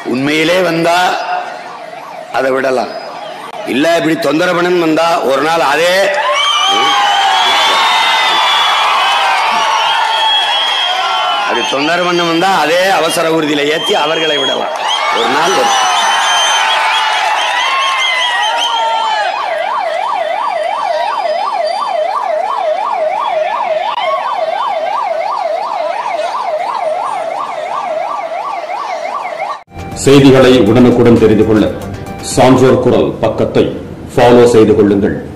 உண்மையிலே வந்தா அதை விடலாம். இல்ல இப்படி தொந்தரவு வந்தா ஒரு நாள் அதே அது தொந்தரவு வந்தா அதே அவசர ஊர்தியில ஏற்றி அவர்களை விடலாம். ஒரு நாள் செய்திகளை உடனுக்குடன் தெரிந்து கொள்ள சான்றோர் குரல் பக்கத்தை ஃபாலோ செய்து கொள்ளுங்கள்.